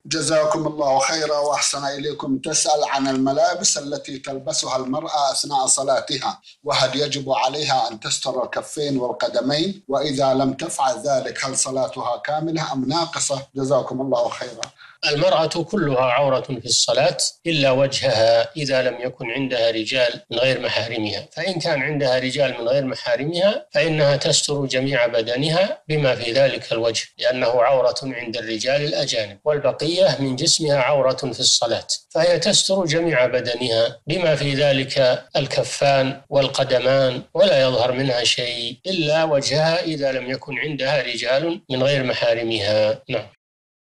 جزاكم الله خيرا وأحسن إليكم. تسأل عن الملابس التي تلبسها المرأة أثناء صلاتها، وهل يجب عليها أن تستر الكفين والقدمين؟ وإذا لم تفعل ذلك هل صلاتها كاملة أم ناقصة؟ جزاكم الله خيرا. المرأة كلها عورة في الصلاة إلا وجهها إذا لم يكن عندها رجال من غير محارمها، فإن كان عندها رجال من غير محارمها فإنها تستر جميع بدنها بما في ذلك الوجه، لأنه عورة عند الرجال الأجانب، والبقية من جسمها عورة في الصلاة، فهي تستر جميع بدنها بما في ذلك الكفان والقدمان، ولا يظهر منها شيء إلا وجهها إذا لم يكن عندها رجال من غير محارمها. نعم.